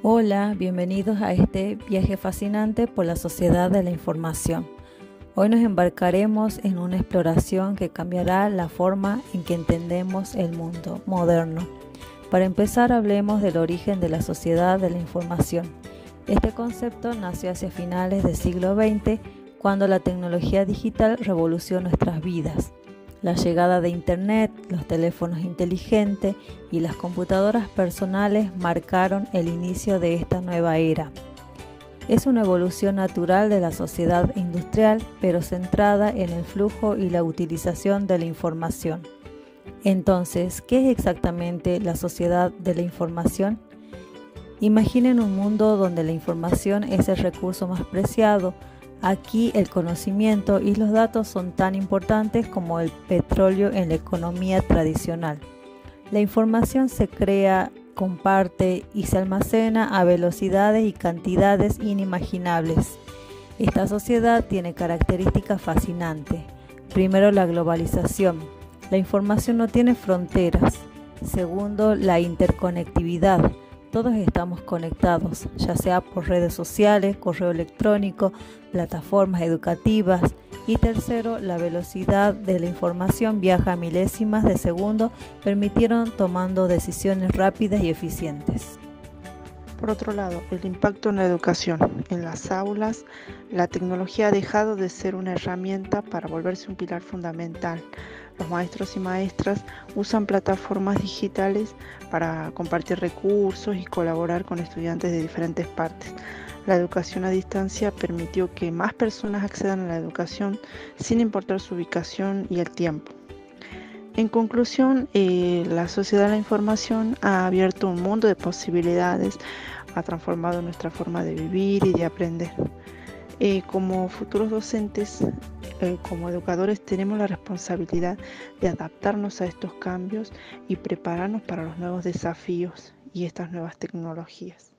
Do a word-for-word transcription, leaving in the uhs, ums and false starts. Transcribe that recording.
Hola, bienvenidos a este viaje fascinante por la sociedad de la información. Hoy nos embarcaremos en una exploración que cambiará la forma en que entendemos el mundo moderno. Para empezar, hablemos del origen de la sociedad de la información. Este concepto nació hacia finales del siglo veinte, cuando la tecnología digital revolucionó nuestras vidas. La llegada de Internet, los teléfonos inteligentes y las computadoras personales marcaron el inicio de esta nueva era. Es una evolución natural de la sociedad industrial, pero centrada en el flujo y la utilización de la información. Entonces, ¿qué es exactamente la sociedad de la información? Imaginen un mundo donde la información es el recurso más preciado. Aquí el conocimiento y los datos son tan importantes como el petróleo en la economía tradicional. La información se crea, comparte y se almacena a velocidades y cantidades inimaginables. Esta sociedad tiene características fascinantes. Primero, la globalización. La información no tiene fronteras. Segundo, la interconectividad. Todos estamos conectados, ya sea por redes sociales, correo electrónico, plataformas educativas. Y tercero, la velocidad de la información viaja a milésimas de segundo, permitieron tomando decisiones rápidas y eficientes. Por otro lado, el impacto en la educación. En las aulas, la tecnología ha dejado de ser una herramienta para volverse un pilar fundamental. Los maestros y maestras usan plataformas digitales para compartir recursos y colaborar con estudiantes de diferentes partes. La educación a distancia permitió que más personas accedan a la educación sin importar su ubicación y el tiempo. En conclusión, eh, la sociedad de la información ha abierto un mundo de posibilidades, ha transformado nuestra forma de vivir y de aprender. Eh, como futuros docentes, eh, como educadores, tenemos la responsabilidad de adaptarnos a estos cambios y prepararnos para los nuevos desafíos y estas nuevas tecnologías.